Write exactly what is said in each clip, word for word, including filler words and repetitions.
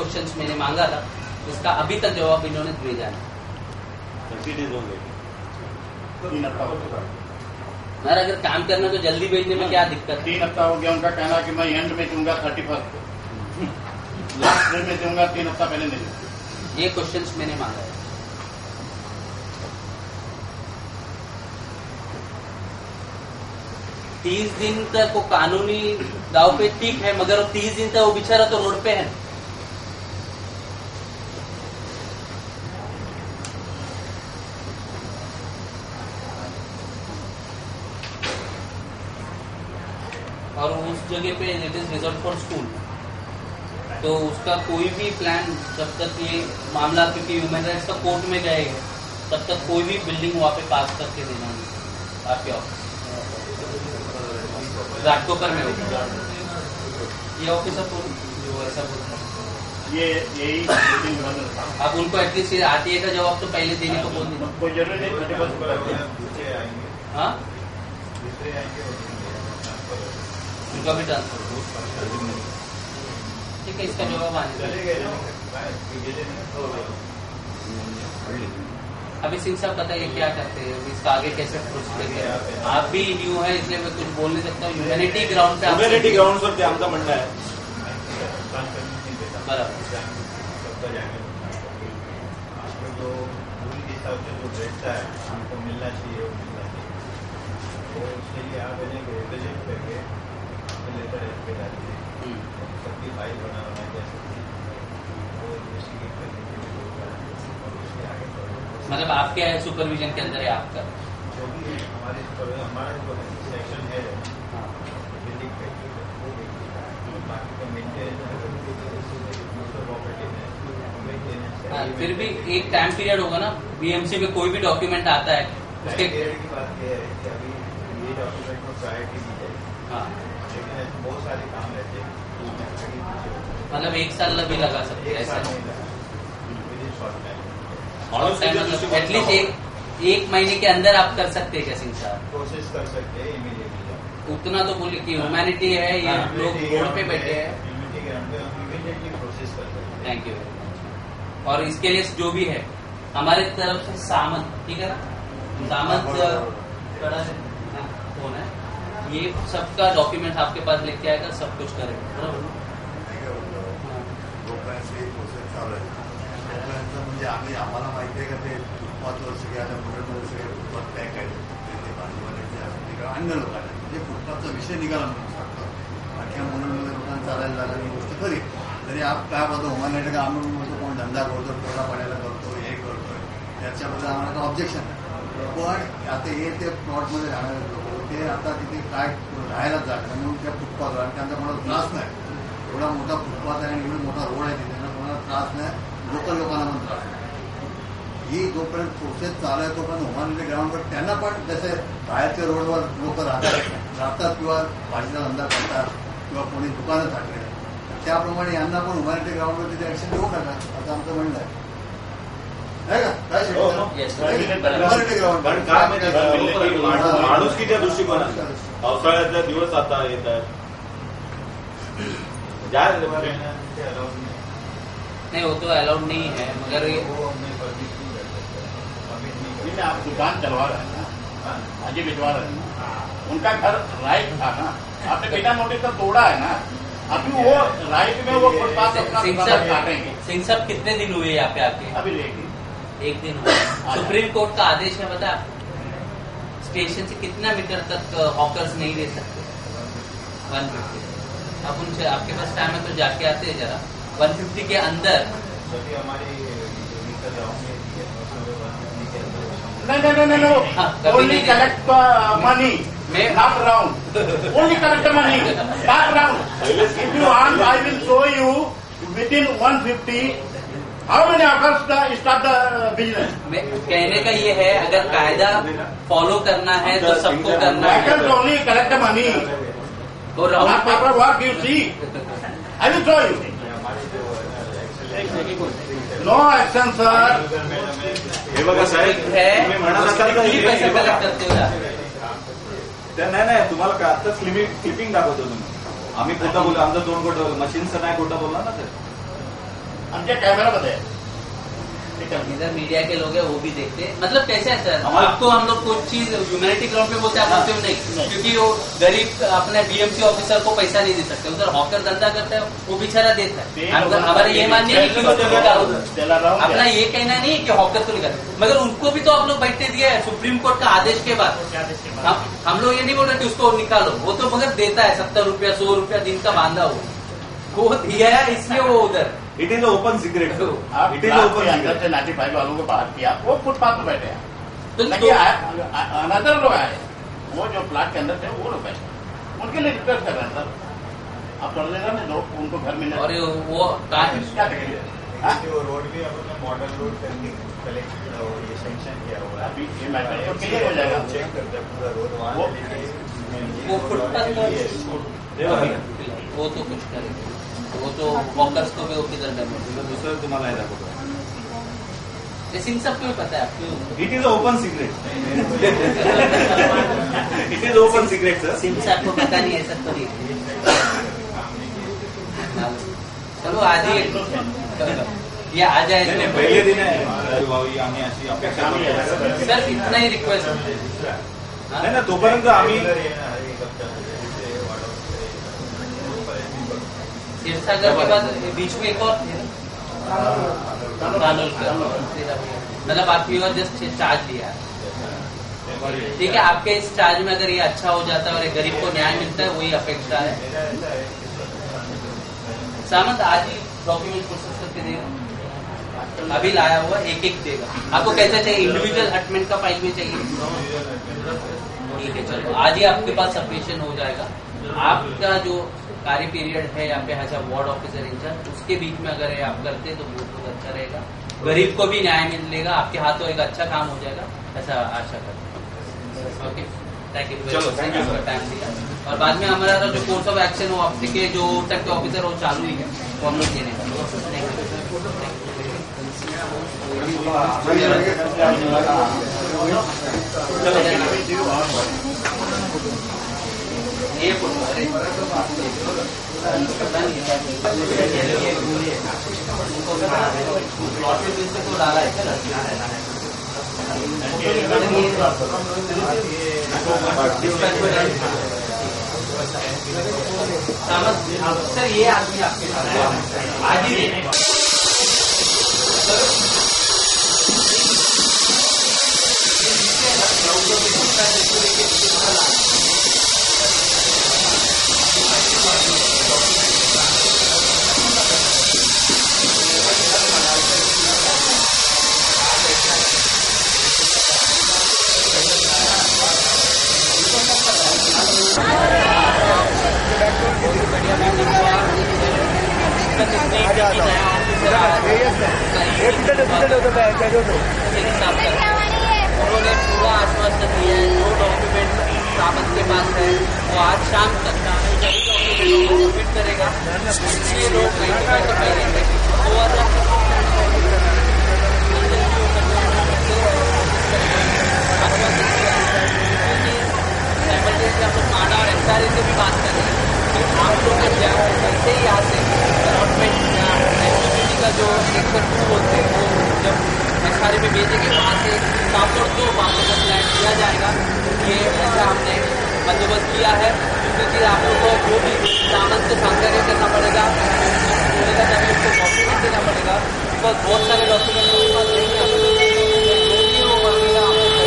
Questions मैंने मांगा था, उसका अभी तक जवाब इन्होंने भेजा नहीं। यार अगर काम करना तो जल्दी भेजने में क्या दिक्कत? तीन हफ्ता हो गया, उनका कहना कि मैं एंड में दूंगा थर्टी फर्स्ट को, लास्ट डे में दूंगा, तीन हफ्ता पहले नहीं। ये क्वेश्चंस मैंने मांगा है। तीस दिन तक वो कानूनी दाव पे ठीक है, मगर वो तीस दिन तक वो बेचारा तो रोड पे है। और उस जगह पे it is reserve for school, तो उसका कोई भी प्लान जब तक ये मामला, क्योंकि ह्यूमन राइट्स का कोर्ट में जाएगा, तब तक कोई भी बिल्डिंग वहाँ पे पास करके देना नहीं आपके ऑफिस घाटकोपर में होगी। ये ऑफिसर बोल ऐसा बोलता है, ये यही आप उनको एटलीस्ट आरटीए का जवाब तो पहले देने को बोल दीजिए। कोई जरूरी नहीं, थर्टी फर्स्ट। हाँ, उनका भी ट्रांसफर ठीक है, इसका जवाब आने अभी सिंह साहब बताइए क्या करते हैं, इसका आगे कैसे प्रोसीजर है? आप भी न्यू है इसलिए मैं कुछ बोल नहीं सकता हूँ। ह्यूमैनिटी ग्राउंड पे ह्यूमैनिटी ग्राउंड पर क्या आमचा म्हणणं आहे बराबर। जो पूरी हिसाब से जो बैठता है हमको मिलना चाहिए, वो मिलना चाहिए, तो उसके लिए आप रिप्रेजेंट करके लेकर पे डालिए, सबकी फाइल बना बना के वो इन्वेस्टिगेट करने के लिए और उसके आगे मतलब आपके सुपरविजन के अंदर है आपका जो भी है हमारे हमारा जो सेक्शन है बिल्डिंग पे वो देखिएगा, बाकी का मेंटेनेंस हाँ, फिर भी एक टाइम पीरियड होगा ना, बीएमसी में कोई भी डॉक्यूमेंट आता है उसके की बात यह है कि अभी ये डॉक्यूमेंट को प्रायोरिटी दी जाएगी। हाँ, लेकिन बहुत सारे काम रहते हैं, मतलब एक साल भी लगा सकते हैं ऐसा, एटलीस्ट एक एक महीने के अंदर आप कर सकते हैं क्या सिंह साहब? कोशिश कर सकते हैं इमीडिएटली। उतना तो बोलिए कि ह्यूमैनिटी है, ये लोग रोड पे बैठे हैं। इमीडिएटली प्रोसेस कर सकते हैं। Thank you. और इसके लिए जो भी है हमारे तरफ से सामंत, ठीक है ना, सामंत कड़ा है कौन है, ये सबका डॉक्यूमेंट आपके पास लेके आएगा, सब कुछ करेगा बरोबर। म्हणजे आम्ही आम्हाला माहिती आहे का ते फुटपाथ वर सगळे आता मुलांमध्ये सगळे फुटपाथ पॅक आहेत, ते भाजीवाल्याचे अन्य लोकांना म्हणजे फुटपाथचा विषय निघाला म्हणून सांगतो, अख्ख्या मुलांमध्ये लोकांना चालायला लागला ही गोष्ट खरी, तरी आप काय बोलतो हुमानॅट का आम्ही म्हणतो कोण धंदा करतो, पोटा पाण्याला करतो, हे करतोय, त्याच्याबद्दल आम्हाला काही ऑब्जेक्शन नाही, पण आता हे ते प्लॉटमध्ये राहणारे लोक ते आता तिथे काय राहायला जागा म्हणून त्या फुटपाथवर, आणि त्यांचा कोणाला त्रास नाही, एवढा मोठा फुटपाथ आहे आणि एवढा मोठा रोड आहे तिथे, त्यांना कोणाला त्रास नाही, लोकल लोकांना पण त्रास नाही. ही जोपर्यंत प्रोसेस चालू आहे तोपर्यंत हुमानॅट ग्राउंडवर त्यांना पण जसे बाहेरच्या रोडवर लोक राहतात राहतात किंवा भाजीचा धंदा करतात किंवा कोणी दुकानं टाकले, त्याप्रमाणे यांना पण हुमानॅट ग्राउंडवर तिथे ऍक्शन देऊ नका असं आमचं म्हणणं आहे. नाही का काय हुमानॅट ग्राउंड माणुसकीच्या दृष्टिकोनात पावसाळ्याचा दिवस आता येत आहे, नहीं वो तो अलाउड नहीं है, मगर ये आप दुकान चलवा रहे हैं ना, आगे भिजवा रहे हैं, उनका घर राइट था ना, आपने बिना नोटिस का तोड़ा है ना, अभी वो राइट में वो फुटपाथ अपना काटेंगे। सिंह साहब कितने दिन हुए यहाँ पे आके? अभी एक दिन एक दिन हुआ। सुप्रीम कोर्ट का आदेश है, बता स्टेशन से कितना मीटर तक हॉकर्स नहीं दे सकते? One fifty. अब उनसे आपके पास टाइम है तो जाके आते हैं जरा, वन फिफ्टी के अंदर हमारी नहीं नहीं नहीं नहीं only collect money not round, only collect money not round. If you want I will show you within one fifty how many offers start the business. कहने का ये है अगर कायदा फॉलो करना है तो सबको करना है. ओनली कलेक्ट मनी और round paper work you see I will show you. No action sir. हे बघा साहेब, तुम्ही म्हणत असाल तर किती पैसे कलेक्ट करते हो? नाही नाही, तुम्हाला काय आता क्लिपिंग क्लिपिंग दाखवतो तुम्ही. आम्ही खोटं बोललो, आमचं दोन खोटं बोललो, मशीनचं नाही खोटं बोलला ना सर. आमच्या कॅमेरामध्ये आहे. इधर मीडिया के लोग हैं वो भी देखते हैं. मतलब कैसे है सर, हमारा- आपको हम लोग कुछ चीज ह्यूमैनिटी ग्राउंड पे बोलते हैं, आप बोलते हो नहीं, नहीं. क्योंकि वो गरीब अपने बीएमसी ऑफिसर को पैसा नहीं दे सकते. उधर हॉकर धंधा करता है वो बेचारा देता है. हम- हमारा ये मानना नहीं कि वो तो निकालो. त्याला राहून अपना द्या. ये कहना नहीं कि हॉकर को निकाल, मगर उनको भी तो आप लोग बैठते दिए है सुप्रीम कोर्ट का आदेश के बाद. हम हम लोग ये नहीं बोल रहे कि उसको निकालो, वो तो मगर देता है सत्तर रुपया सौ रुपया दिन का बांधा हो, वो दिया है इसलिए वो उधर. It is open secret. आप इट इज प्लाट ओपन के अंदर सीक्रेट. से नाइन्टी फाइव वालों को बाहर किया, वो फुटपाथ पर बैठे हैं. तो लेकिन अनदर लोग आए, वो जो प्लाट के अंदर थे वो लोग बैठे, उनके लिए रिक्वेस्ट कर रहे हैं सर, आप कर लेना नहीं, लोग उनको घर मिलने. और वो कहा क्या करेंगे? हाँ? वो रोड भी अपना मॉडल रोड करके कलेक्ट ये सेंक्शन किया हुआ है. अभी ये मैटर तो क्लियर हो जाएगा. चेक करते हैं पूरा रोड वहाँ वो- से लेके वो फुटपाथ पर वो तो कुछ करेंगे, वो तो वॉकर्स को भी वो किधर करना. दुसरं तुम्हाला हे दाखवतो. सिंह सब क्यों पता है आपको? It is open secret. It is open secret sir. Singh से आपको पता नहीं है सब तो नहीं. चलो आज ही ये आ नाही, नाही, जाए पहिले दिन आहे भाऊ, आम्ही अशी अपेक्षा करतो. सर, इतना ही रिक्वेस्ट. नाही ना, तोपर्यंत आम्ही सिरसागर के बाद बीच में एक और थे ना, कानोलकर. मतलब आपकी और जस्ट चार्ज लिया है. ठीक है, आपके इस चार्ज में अगर ये अच्छा हो जाता है और एक गरीब को न्याय मिलता है, वही अपेक्षा है. सामंत आज ही डॉक्यूमेंट प्रोसेस करके देगा, अभी लाया हुआ एक एक देगा. आपको कैसा चाहिए, इंडिविजुअल अटमेंट का फाइल में चाहिए? ठीक है, चलो आज ही आपके पास सबमिशन हो जाएगा. आपका जो कार्य पीरियड है यहाँ पे as a ward officer in charge, उसके बीच में अगर ये आप करते तो बहुत बहुत अच्छा रहेगा. गरीब को भी न्याय मिलेगा, आपके हाथों एक अच्छा काम हो जाएगा, ऐसा आशा करते हैं. Okay, thank you. चलो, thank you, sir. टाइम दिया. और बाद में हमारा जो कोर्स ऑफ एक्शन हो आपके के जो तक के ऑफिसर वो चालू ही है, वो हम लोग देने ये अरे को डाला है. सर ये आदमी आपके साथ आज ही देने उन्होंने पूरा आश्वासन दिया है. जो डॉक्यूमेंट सामंत के पास है वो आज शाम तक सबमिट करेगा. ये लोग पहले दो हजार हम लोग माडा और एसआरए से भी बात कर रहे हैं कि आप लोग जैसे ही आते अलॉटमेंट का जो सेक्टर टू होते हैं वो जब एसआरए में भेजेंगे वहाँ से कापड़ दो वापस का फ्लैट दिया जाएगा. ये ऐसा हमने बंदोबस्त किया है, क्योंकि आप लोग को जो भी सामान से सांकर्य करना पड़ेगा, बोलेगा तभी उसको डॉक्यूमेंट देना पड़ेगा. बिकॉज बहुत सारे डॉक्यूमेंट मेरे पास नहीं है. जो भी वो मांगेगा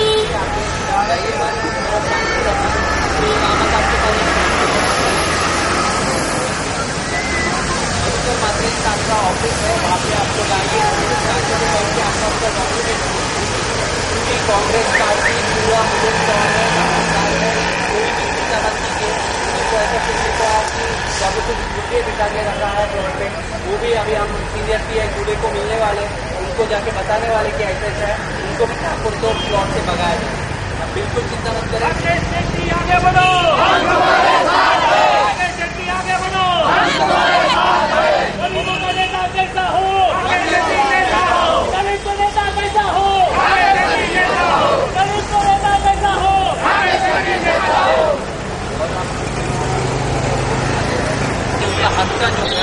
आपका ऑफिस है, वहाँ पे आप लोग आएंगे आपका आपका डॉक्यूमेंट. क्योंकि कांग्रेस पार्टी पूरा मुझे कोई भी चिंता मत कीजिए. उसको ऐसा कुछ लिखा है कि जब कुछ गुड्डे बिठा के रखा है फ्लोर पे, वो भी अभी हम सीनियर पी आई गुड्डे को मिलने वाले, उनको जाके बताने वाले कि ऐसा ऐसा है, उनको भी ठाकुर तो प्लॉट से भगाया जाए. अब बिल्कुल चिंता मत करें. आगे बढ़ो, आगे बढ़ो. गरीबों का नेता कैसा हो, गरीब को नेता कैसा हो, गरीब को नेता कैसा हो. उनका हक का जो